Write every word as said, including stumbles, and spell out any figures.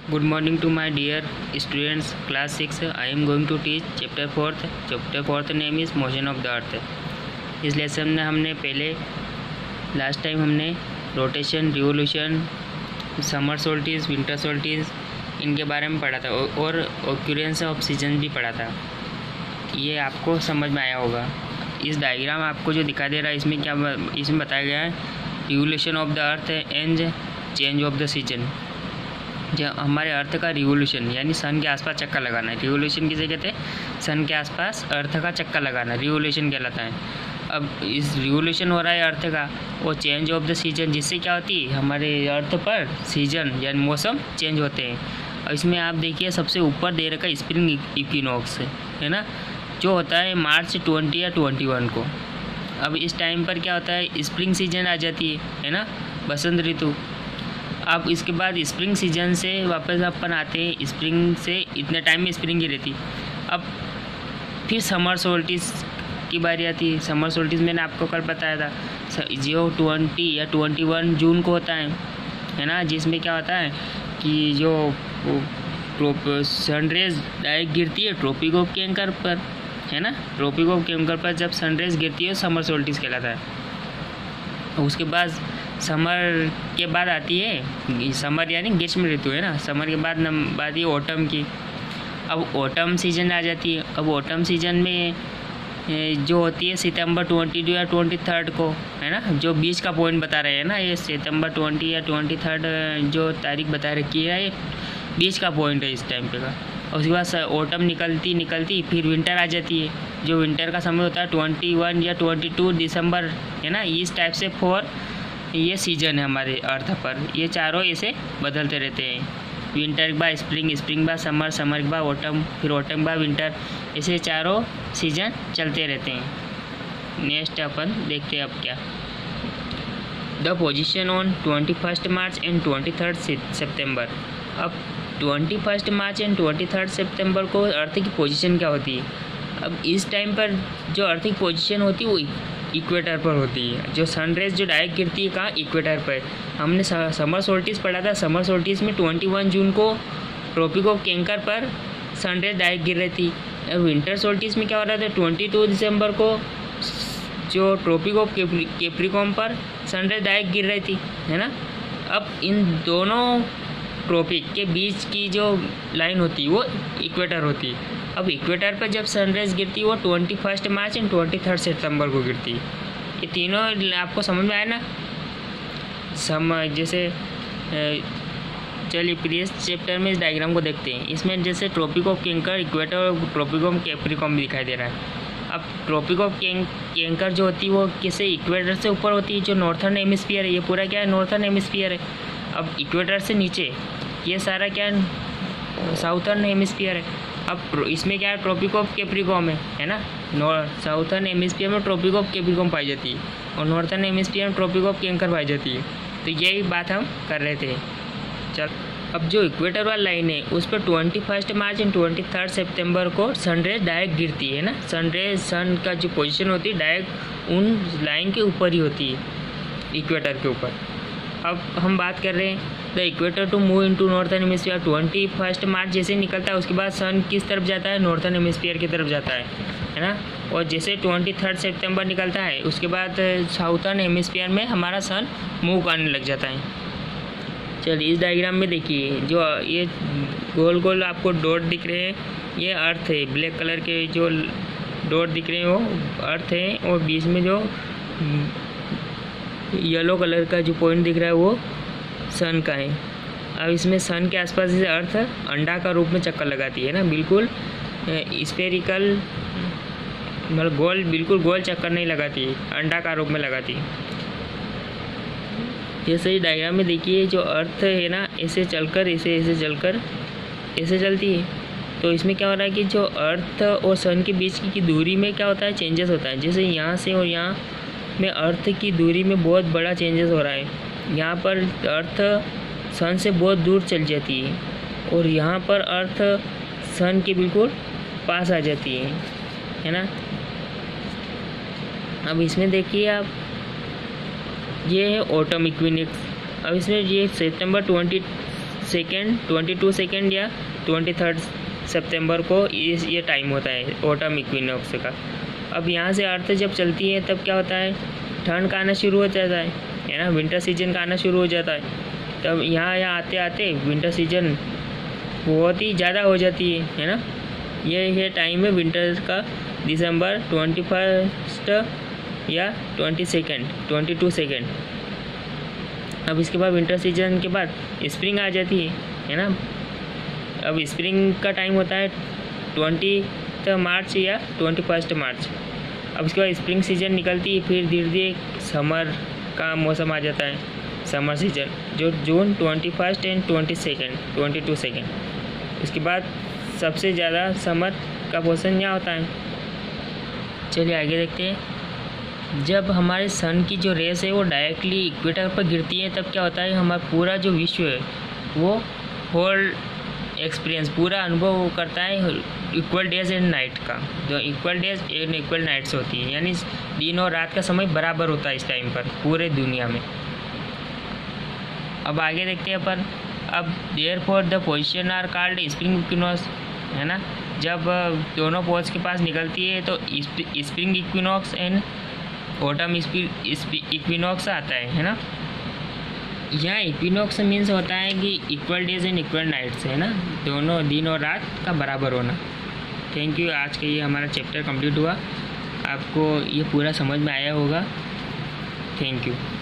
Good morning to my dear students, class six. I am going to teach chapter fourth. Chapter fourth name is motion of the earth. इस lesson में हमने पहले last time हमने rotation, revolution, summer solstice, winter solstice इनके बारे में पढ़ा था और ऑक्यूरेंस ऑफ सीजन भी पढ़ा था। ये आपको समझ में आया होगा। इस डायग्राम आपको जो दिखाई दे रहा है इसमें क्या इसमें बताया गया है, revolution of the earth and change of the season. जो हमारे अर्थ का रिवोल्यूशन यानी सन के आसपास चक्कर लगाना है। रिवोल्यूशन किसे कहते हैं? सन के आसपास अर्थ का चक्कर लगाना रिवोल्यूशन कहलाता है। अब इस रिवोल्यूशन हो रहा है अर्थ का, वो चेंज ऑफ द सीजन, जिससे क्या होती है हमारे अर्थ पर सीजन यानी मौसम चेंज होते हैं। और इसमें आप देखिए सबसे ऊपर दे रखा स्प्रिंग इक्विनॉक्स है ना, जो होता है मार्च ट्वेंटी या ट्वेंटी वन को। अब इस टाइम पर क्या होता है, स्प्रिंग सीजन आ जाती है है ना, बसंत ऋतु। अब इसके बाद स्प्रिंग सीजन से वापस अपन आते हैं, स्प्रिंग से इतने टाइम में स्प्रिंग ही रहती। अब फिर समर सोल्टिस की बारी आती है। समर सोल्टिस मैंने आपको कल बताया था, जो ट्वेंटी या ट्वेंटी वन जून को होता है है ना, जिसमें क्या होता है कि जो सनरेज डायरेक्ट गिरती है ट्रॉपिक ऑफ कैंकर पर है ना। ट्रॉपिक ऑफ कैंकर पर जब सनरेज गिरती है समर सोल्टिस कहलाता है। उसके बाद समर के बाद आती है, समर यानी ग्रीष्म ऋतु है ना। समर के बाद बात ये ऑटम की। अब ऑटम सीजन आ जाती है। अब ऑटम सीजन में जो होती है सितंबर ट्वेंटी टू या ट्वेंटी थर्ड को है ना, जो बीच का पॉइंट बता रहे हैं ना, ये सितंबर ट्वेंटी या ट्वेंटी थर्ड जो तारीख बता रखी है ये बीच का पॉइंट है इस टाइम पे का। और उसके बाद ऑटम निकलती निकलती फिर विंटर आ जाती है। जो विंटर का समय होता है ट्वेंटी वन या ट्वेंटी टू दिसंबर है ना। इस टाइप से फोर ये सीजन है हमारे अर्थ पर। ये चारों ऐसे बदलते रहते हैं। विंटर के बाद स्प्रिंग, स्प्रिंग बाद समर, समर के बाद ऑटम, फिर ऑटम के बाद विंटर, ऐसे चारों सीजन चलते रहते हैं। नेक्स्ट अपन देखते हैं अब क्या, the position on twenty first March and twenty third September. अब twenty first March and twenty third सितंबर को अर्थ की पोजीशन क्या होती है? अब इस टाइम पर जो अर्थ की पोजीशन होती है वो इक्वेटर पर होती है। जो सनरेज जो डायरेक्ट गिरती है कहाँ, इक्वेटर पर। हमने समर सोल्टिस पढ़ा था। समर सोल्टिस में ट्वेंटी वन जून को ट्रॉपिक ऑफ कैंकर पर सनरेज डायरेक्ट गिर रही थी। और विंटर सोल्टिस में क्या हो रहा था, ट्वेंटी टू दिसंबर को जो ट्रॉपिक ऑफ कैप्रिकॉर्न पर सनरेज डायरेक्ट गिर रही थी है ना। अब इन दोनों ट्रॉपिक के बीच की जो लाइन होती है वो इक्वेटर होती है। अब इक्वेटर पर जब सनराइज गिरती है वो twenty first March and twenty third सितंबर को गिरती है। ये तीनों आपको समझ में आया ना। सम जैसे चलिए प्रीवियस चैप्टर में इस डायग्राम को देखते हैं। इसमें जैसे ट्रॉपिक ऑफ कैंकर, इक्वेटर और ट्रॉपिक ऑफ कैप्रिकॉर्न भी दिखाई दे रहा है। अब ट्रॉपिक ऑफ कैंकर जो होती है वो किसे इक्वेटर से ऊपर होती है, जो नॉर्थर्न हेमिस्फीयर है। ये पूरा क्या है, नॉर्थर्न हेमिस्फीयर है। अब इक्वेटर से नीचे ये सारा क्या है, साउथर्न हेमिस्फीयर है। अब इसमें क्या है, ट्रॉपिक ऑफ कैप्रिकॉर्न है है ना। नॉर्थ साउथर्न हेमिस्फीयर में ट्रॉपिक ऑफ कैप्रिकॉर्न पाई जाती है और नॉर्थर्न हेमिस्फीयर में ट्रॉपिक ऑफ कैंकर पाई जाती है। तो यही बात हम कर रहे थे। चल अब जो इक्वेटर वाला लाइन है उस पर twenty first March and twenty third September को सनरेज डायरेक्ट गिरती है ना। सनरेज सन का जो पोजीशन होती है डायरेक्ट उन लाइन के ऊपर ही होती है, इक्वेटर के ऊपर। अब हम बात कर रहे हैं the equator to move into northern hemisphere. Twenty first March जैसे निकलता है उसके बाद सन किस तरफ जाता है, नॉर्थर्न हेमिस्फीयर की तरफ जाता है है ना। और जैसे ट्वेंटी थर्ड सेप्टेम्बर निकलता है उसके बाद साउथर्न हेमिस्फीयर में हमारा सन मूव करने लग जाता है। चलिए इस डायग्राम में देखिए, जो ये गोल गोल आपको डॉट दिख रहे हैं ये अर्थ है। ब्लैक कलर के जो डॉट दिख रहे हैं वो अर्थ है और बीच में जो येलो कलर का जो पॉइंट दिख रहा है वो सन का है। अब इसमें सन के आसपास जैसे अर्थ अंडा का रूप में चक्कर लगाती है ना, बिल्कुल स्फेरिकल मतलब गोल, बिल्कुल गोल चक्कर नहीं लगाती है, अंडा का रूप में लगाती है। जैसे ही डायग्राम में देखिए जो अर्थ है ना ऐसे चलकर ऐसे ऐसे चलकर ऐसे चलती है। तो इसमें क्या हो रहा है कि जो अर्थ और सन के बीच की दूरी में क्या होता है, चेंजेस होता है। जैसे यहाँ से और यहाँ में अर्थ की दूरी में बहुत बड़ा चेंजेस हो रहा है। यहाँ पर अर्थ सन से बहुत दूर चल जाती है और यहाँ पर अर्थ सन के बिल्कुल पास आ जाती है है ना। अब इसमें देखिए आप, ये है ऑटम इक्विनॉक्स। अब इसमें ये सितंबर twenty second twenty two second या ट्वेंटी थर्ड सितंबर को इस ये टाइम होता है ऑटम इक्विनॉक्स का। अब यहाँ से अर्थ जब चलती है तब क्या होता है, ठंड का आना शुरू हो जाता है है ना, विंटर सीजन का आना शुरू हो जाता है। तब यहाँ यहाँ आते आते विंटर सीजन बहुत ही ज़्यादा हो जाती है है ना। ये ये टाइम है विंटर का, दिसंबर ट्वेंटी फर्स्ट या twenty second twenty two second. अब इसके बाद विंटर सीजन के बाद स्प्रिंग आ जाती है है ना। अब स्प्रिंग का टाइम होता है ट्वेंटी मार्च या ट्वेंटी फर्स्ट मार्च। अब इसके बाद स्प्रिंग सीजन निकलती है, फिर धीरे धीरे समर का मौसम आ जाता है, समर सीजन जो June twenty first and twenty second twenty two second. इसके बाद सबसे ज़्यादा समर का पोर्शन यहाँ होता है। चलिए आगे देखते हैं। जब हमारे सन की जो रेस है वो डायरेक्टली इक्वेटर पर गिरती है तब क्या होता है, हमारा पूरा जो विश्व है वो होल एक्सपीरियंस पूरा अनुभव करता है इक्वल डेज एंड नाइट का, जो equal days and equal nights होती है, यानी दिन और रात का समय बराबर होता है इस टाइम पर पूरे दुनिया में। अब आगे देखते हैं अपन। अब therefore the position are called spring equinox है ना। जब दोनों पोल्स के पास निकलती है तो spring equinox and autumn equinox आता है है ना। यहाँ इक्विनॉक्स मीन्स होता है कि equal days and equal nights है ना, दोनों दिन और रात का बराबर होना। थैंक यू, आज का ये हमारा चैप्टर कंप्लीट हुआ। आपको ये पूरा समझ में आया होगा। Thank you.